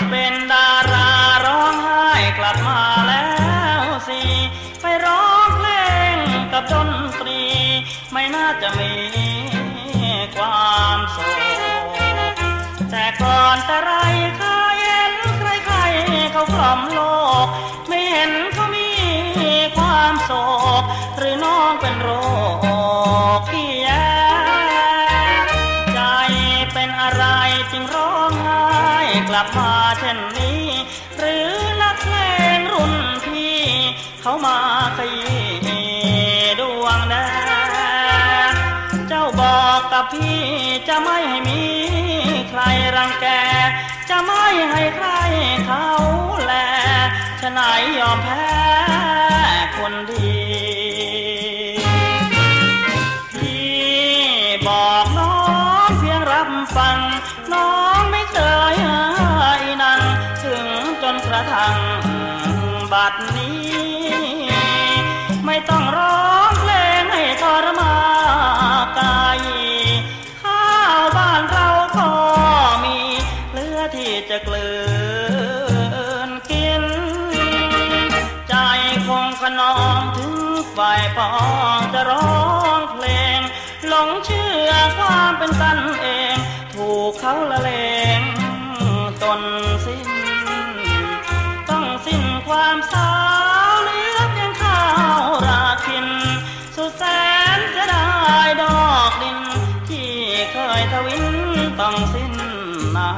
เป็นดาราร้องไห้กลับมาแล้วสิไปร้องเพลงกับดนตรีไม่น่าจะมีความสุขแต่ก่อนแต่ไรเคยเห็นใครๆเขากล่อมโลกไม่เห็นเขามีความโศกหรือน้องเป็นโรคขี้แยใจเป็นอะไรจึงร้องไห้กลับมาเช่นนี้หรือนักเพลงรุ่นพี่เขามาขยี้ดวงแดงเจ้าบอกกับพี่จะไม่ให้มีใครรังแกจะไม่ให้ใครเขาแลฉะไหนยอมแพ้คนดีพี่บอกน้องเพียงรับฟังน้องไม่เคยให้นั่งถึงจนกระทั่งบัดนี้ไม่ต้องร้องเพลงให้ทรมากายข้าวบ้านเราก็มีเหลือที่จะกลืนกินใจคงขนองถึงฝ่ายปองจะร้องเพลงหลงเชื่อความเป็นกันเองถูกเขาละเลงจนสิ้นต้องสิ้นความสาวเหลือเพียงข้าวราคินสุดแสนจะได้ดอกดินที่เคยทวินต้องสิ้นนา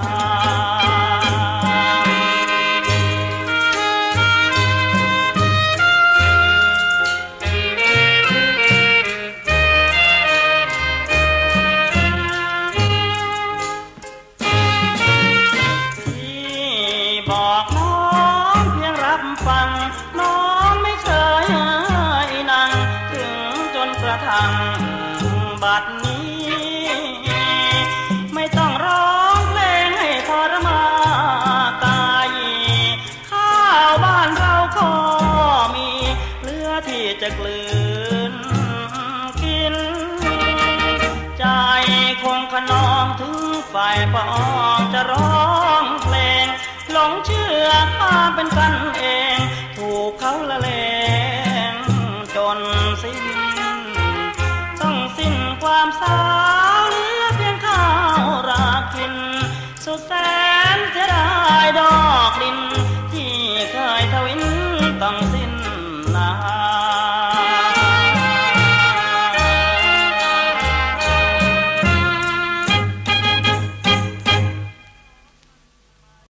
บอกน้องเพียงรับฟังน้องไม่เคยให้นั่งถึงจนกระทั่งบัดนี้ไม่ต้องร้องเพลงให้ทรมากายข้าวบ้านเราก็มีเหลือที่จะกลืนกินใจคงขนองถึงฝ่ายปองจะร้องเพลงหลงเชื่อความเป็นกันเองถูกเขาละเลงจนสิ้นต้องสิ้นความสาวเหลือเพียงข้าวรากินสุดแสนจะได้ดอกดินที่เคยทวินต้องสิ้นนา